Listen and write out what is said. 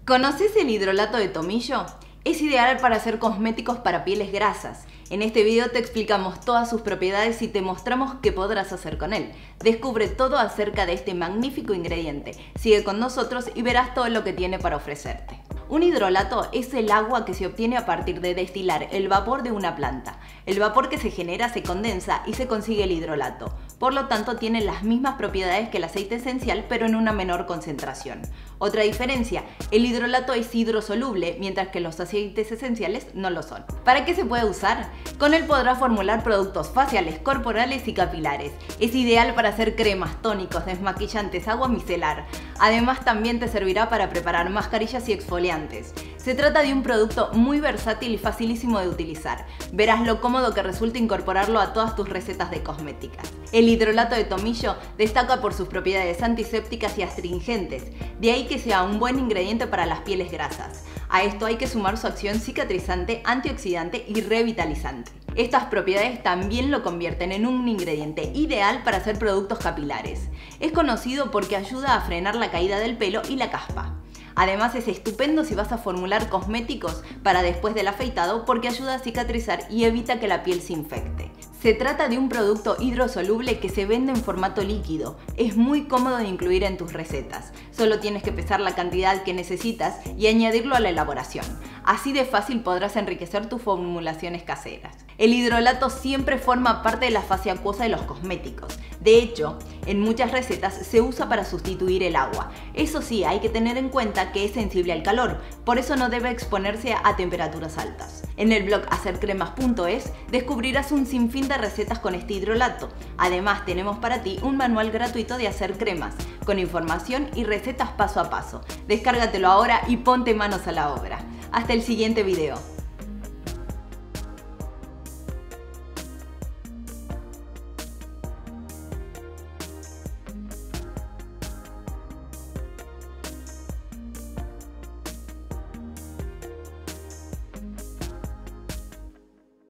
¿Conoces el hidrolato de tomillo? Es ideal para hacer cosméticos para pieles grasas. En este video te explicamos todas sus propiedades y te mostramos qué podrás hacer con él. Descubre todo acerca de este magnífico ingrediente. Sigue con nosotros y verás todo lo que tiene para ofrecerte. Un hidrolato es el agua que se obtiene a partir de destilar el vapor de una planta. El vapor que se genera se condensa y se consigue el hidrolato. Por lo tanto, tiene las mismas propiedades que el aceite esencial, pero en una menor concentración. Otra diferencia, el hidrolato es hidrosoluble, mientras que los aceites esenciales no lo son. ¿Para qué se puede usar? Con él podrás formular productos faciales, corporales y capilares. Es ideal para hacer cremas, tónicos, desmaquillantes, agua micelar. Además, también te servirá para preparar mascarillas y exfoliantes. Se trata de un producto muy versátil y facilísimo de utilizar. Verás lo cómodo que resulta incorporarlo a todas tus recetas de cosméticas. El hidrolato de tomillo destaca por sus propiedades antisépticas y astringentes, de ahí que sea un buen ingrediente para las pieles grasas. A esto hay que sumar su acción cicatrizante, antioxidante y revitalizante. Estas propiedades también lo convierten en un ingrediente ideal para hacer productos capilares. Es conocido porque ayuda a frenar la caída del pelo y la caspa. Además es estupendo si vas a formular cosméticos para después del afeitado porque ayuda a cicatrizar y evita que la piel se infecte. Se trata de un producto hidrosoluble que se vende en formato líquido. Es muy cómodo de incluir en tus recetas. Solo tienes que pesar la cantidad que necesitas y añadirlo a la elaboración. Así de fácil podrás enriquecer tus formulaciones caseras. El hidrolato siempre forma parte de la fase acuosa de los cosméticos. De hecho, en muchas recetas se usa para sustituir el agua. Eso sí, hay que tener en cuenta que es sensible al calor, por eso no debe exponerse a temperaturas altas. En el blog hacercremas.es descubrirás un sinfín de recetas con este hidrolato. Además, tenemos para ti un manual gratuito de hacer cremas, con información y recetas paso a paso. Descárgatelo ahora y ponte manos a la obra. Hasta el siguiente video.